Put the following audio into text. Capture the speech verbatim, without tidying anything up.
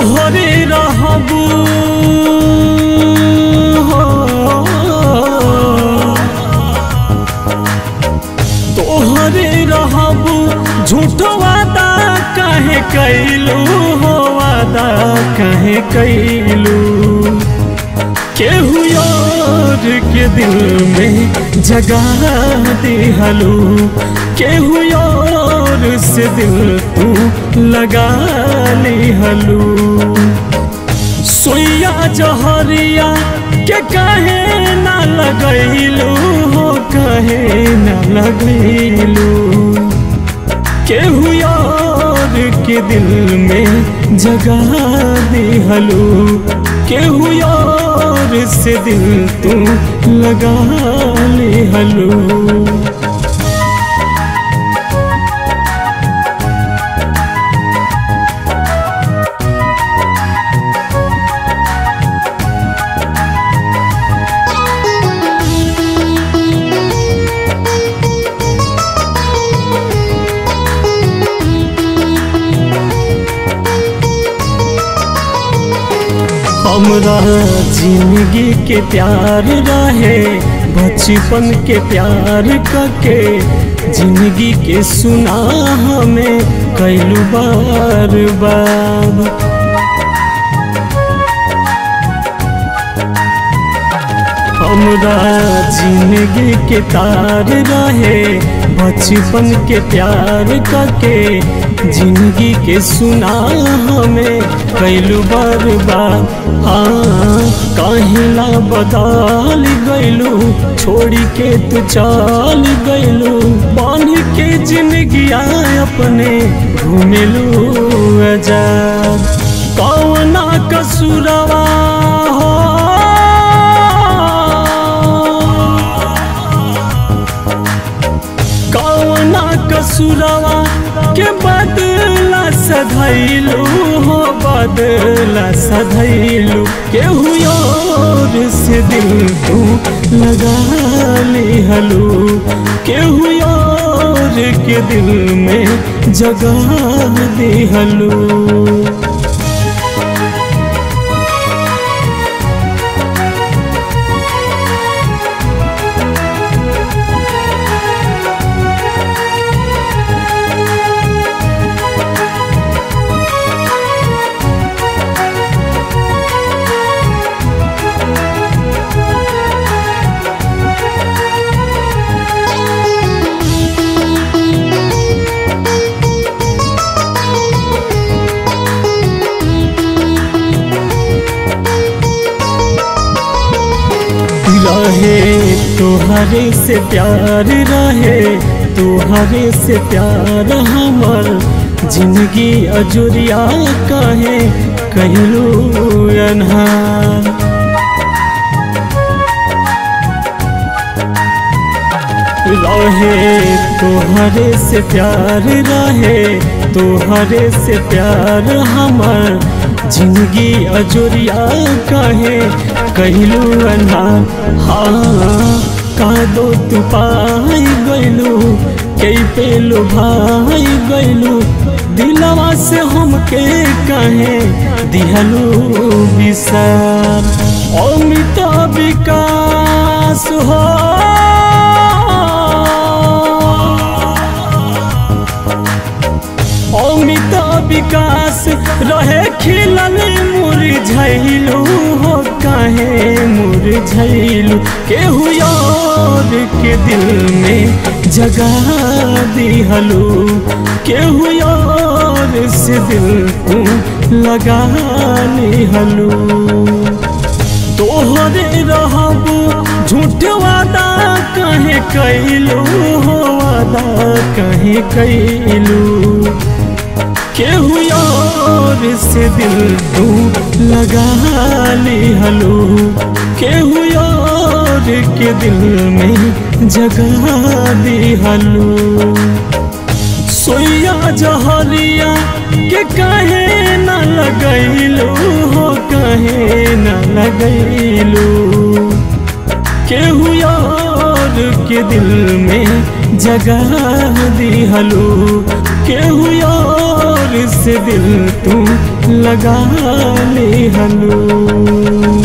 तोहरे रहबू हो, तोहरे रहबू झूठो वादा काहे कैलू हो, वादा काहे कैलू। केहू और के दिल में जगह दिहलू, केहू और से दिल तू लगा लिहलू। सुइया जहरिया के काहे ना लगैलू हो, काहे ना लगैलू। केहू और के दिल में जगह दिहलू, केहू और से दिल तू लगा लिहलू। हमरा जिंदगी के प्यार रहे, बचपन के प्यार करके जिंदगी के सुना हमें कैलू बार बार। हमरा जिंदगी के तार रहे, बचपन के प्यार करके जिंदगी के सुना हमें कैलू बर्बाद। हाँ काहेला बदल गैलू, छोड़ी के तू चल गैलू। बांध के जिंदगी अपने घूमेलू आजाद। कौना कसूरवा हो, कौना कसूरवा के बदला सधैलू हो, बदला सधैलू। केहू और से दिल तू लगा लिहलू, केहू और के दिल में जगह दिहलू। रहे तोहरे से प्यार रहे, तोहरे से प्यार हमर जिंदगी अजुरिया काहे कैलू अन्हार। रहे तोहरे से प्यार रहे, तोहरे से प्यार हमर जिंदगी अजुरिया काहे कैलू अन्हार। हाँ का दो तू पाई गैलू, कई पेलू भाई गैलू। दिलवा से हमके काहे दिहलू विसार। अमित विकास हो, अमित विकास रहे खिलल मुरझैलू हो, काहे मुरझैलू। केहू और के दिल में जगह दिहलू, केहू और से दिल तू लगा लिहलू। तोहरे रहबू झूठ वादा काहे कैलू हो, वादा काहे कैलू। केहू और से दिल तू लगा लिहलू, केहू और के दिल में जगह दिहलू। सोया जहरिया के काहे ना लगैलू हो, काहे ना लगैलू। केहू और के दिल में जगा दिहलू, केहू और से दिल तू लगा लिहलू।